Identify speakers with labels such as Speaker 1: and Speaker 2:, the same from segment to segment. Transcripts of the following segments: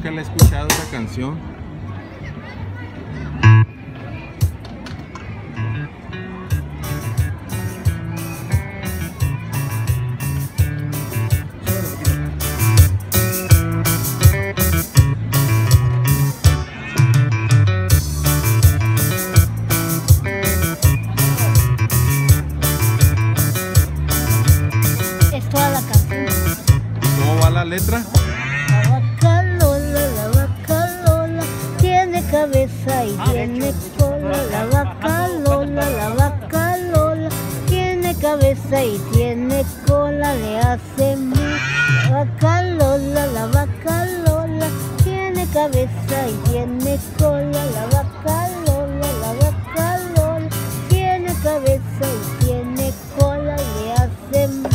Speaker 1: nunca la he escuchado esa canción.
Speaker 2: Es toda la canción.
Speaker 1: ¿Cómo va la letra?
Speaker 2: La vaca Lola tiene cabeza y tiene cola. La vaca Lola tiene cabeza y tiene cola, le hace mu. La vaca Lola tiene cabeza y tiene cola. La vaca Lola tiene cabeza y tiene cola, le hace mu.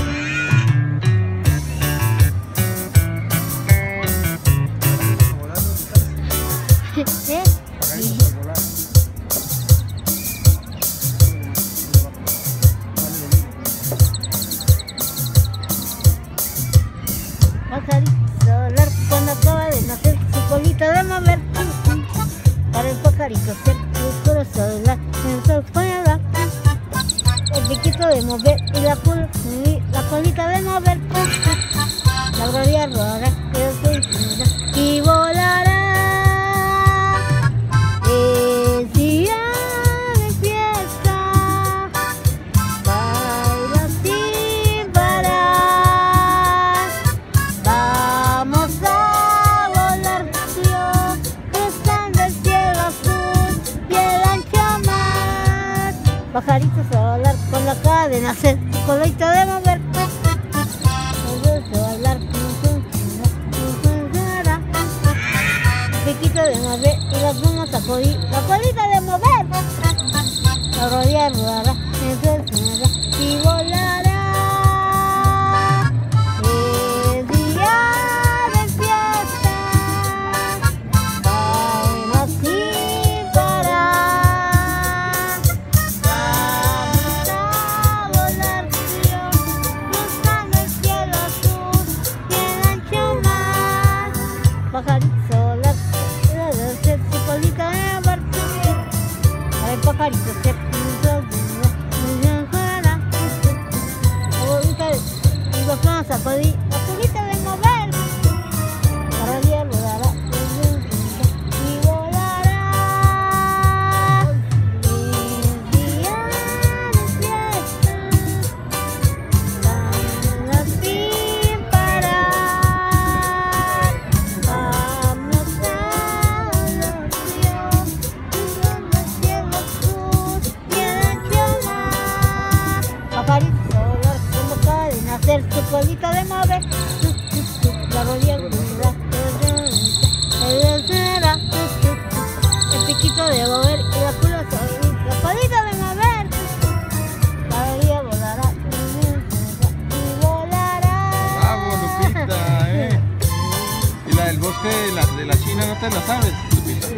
Speaker 2: Pajarito solar cuando acaba de nacer, su colita de mover. Para el pajarito ser el coro solar, el sol puede hablar. El piquito de mover y la colita de mover. La gloria rodará, y volará. Es día de fiesta, baila sin parar. Vamos a volar, Dios, cruzando el cielo azul y el ancho mar. Pajarito solar con la cara de nacer, colita de mover. Piquito de mover y las vamos a coger, la colita de mover. La rodilla rodará, y volará. Es día de fiesta, baila sin parar. Vamos a volar, Dios, cruzando el cielo azul y el ancho mar. Pajarito solar, su colita de mover. El pajarito se puso y los vamos a coger, la colita de mover. La rodilla rodará y volará. Es día de fiesta, baila sin parar. Vamos a volar, Dios, cruzando el cielo azul y el ancho mar. Pajarito solar cuando acaba de nacer, su colita de mover. La rodilla rodará, el piquito de mover y la colita de mover. La rodilla volará y volará.
Speaker 1: Bravo, Lupita, ¿Y la del bosque de la China no te la sabes, Lupita?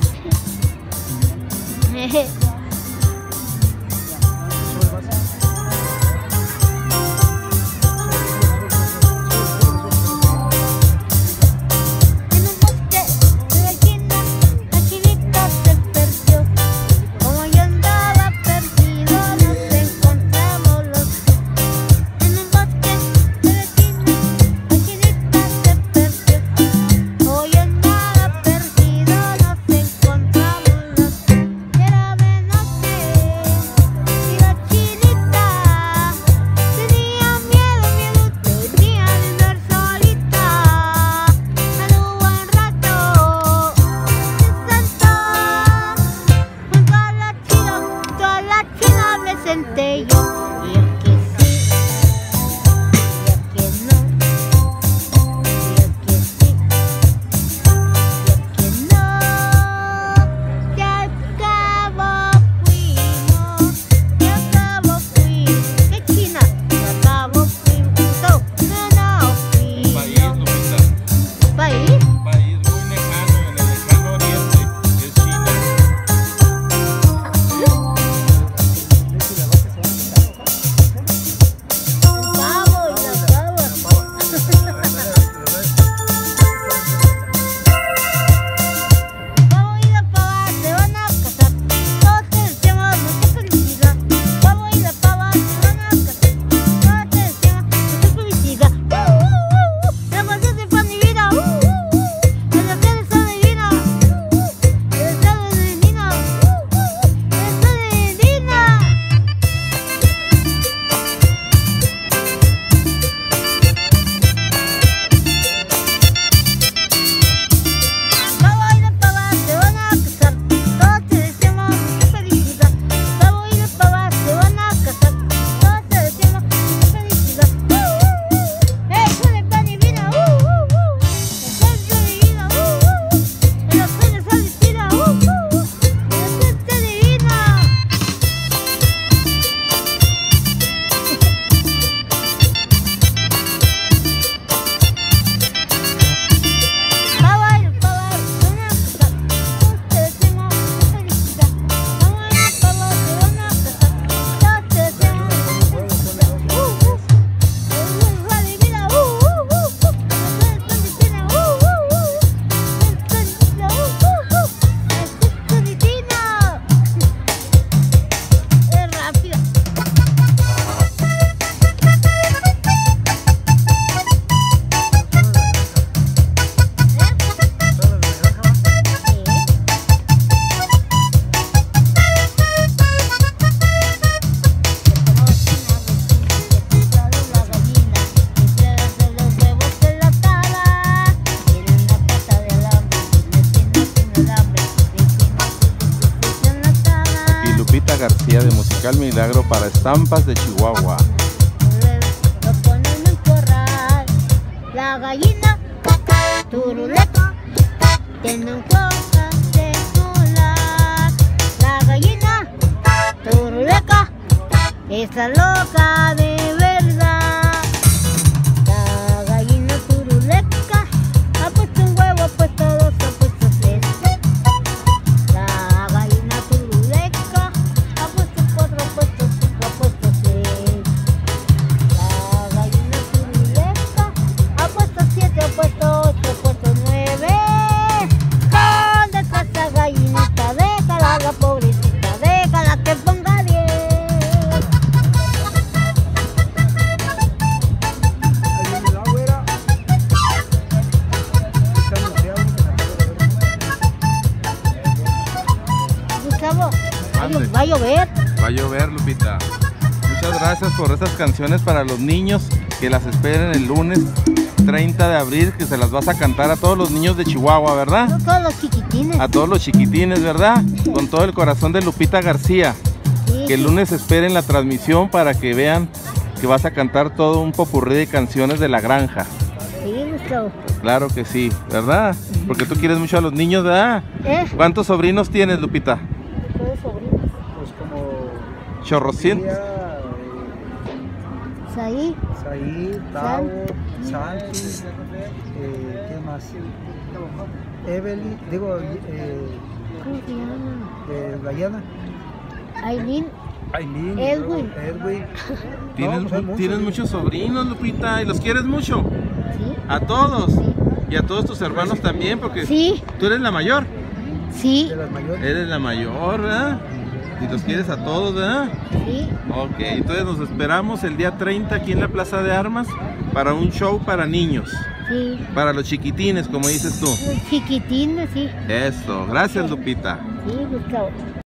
Speaker 2: En un bosque de la China, la chinita se perdió. Como yo andaba perdido, nos encontramos los dos. En un bosque de la China, la chinita se perdió. Como yo andaba perdido, nos encontramos los dos. Era de noche y la chinita tenía miedo, tenía de andar solita. Al buen rato se sentó junto a la china me senté yo. Y es que sí, y es que no, y es que sí, y es que no. Ya al cabo fuimos, ya al cabo fuimos. ¿Qué china? Ya al cabo fuimos, no
Speaker 1: Un país,
Speaker 2: fuimos.
Speaker 1: Lupita.
Speaker 2: ¿País?
Speaker 1: Un país muy lejano, en el lejano oriente, es China. Lupita García de Musical Milagro para Estampas de Chihuahua.
Speaker 2: Lo ponen en un corral. La gallina turuleca tiene un cosa de volar. La gallina turuleca está loca de verdad. La gallina turuleca ha puesto un huevo, ha puesto dos, ha puesto tres. La gallina turuleca ha puesto cuatro, ha puesto cinco, ha puesto seis. La gallina turuleca ha puesto siete, ha puesto ocho, ha puesto nueve. ¿Dónde está esa gallinita? Déjala, la pobrecita, déjala que ponga 10. Gustavo,
Speaker 1: Ande.
Speaker 2: va a llover.
Speaker 1: Va a llover, Lupita. Muchas gracias por estas canciones para los niños, que las esperen el lunes 30 de abril, que se las vas a cantar a todos los niños de Chihuahua, ¿verdad?
Speaker 2: No todos los chiquitines.
Speaker 1: A todos los chiquitines, ¿verdad? Con todo el corazón de Lupita García.
Speaker 2: Sí,
Speaker 1: Que el lunes esperen la transmisión para que vean que vas a cantar todo un popurrí de canciones de la granja.
Speaker 2: sí, Gustavo.
Speaker 1: Claro que sí, ¿verdad? Porque tú quieres mucho a los niños, ¿verdad? ¿Cuántos sobrinos tienes, Lupita?
Speaker 2: ¿Cuáles sobrinos?
Speaker 3: Pues como
Speaker 1: Chorrocientos.
Speaker 3: María,
Speaker 2: Saí.
Speaker 3: Saí, Tavo, Santi, ¿qué más? Evelyn, digo,
Speaker 2: ¿Cómo se llama?
Speaker 3: Guyana,
Speaker 2: Aileen.
Speaker 3: Aileen,
Speaker 2: Edwin.
Speaker 3: Edwin.
Speaker 1: ¿Tienes,
Speaker 3: No, pues hay
Speaker 1: tienes muchos sobrinos, Lupita, y los quieres mucho.
Speaker 2: Sí.
Speaker 1: A todos. Y a todos tus hermanos también, porque
Speaker 2: Sí.
Speaker 1: tú eres la mayor.
Speaker 2: Sí.
Speaker 3: De las mayores.
Speaker 1: Eres la mayor, ¿verdad? Y los quieres a todos, ¿verdad?
Speaker 2: Sí.
Speaker 1: Ok, entonces nos esperamos el día 30 aquí en la Plaza de Armas para un show para niños,
Speaker 2: Sí.
Speaker 1: para los chiquitines, como dices tú.
Speaker 2: Los chiquitines, sí.
Speaker 1: Eso, gracias, Lupita.
Speaker 2: Sí, Gustavo.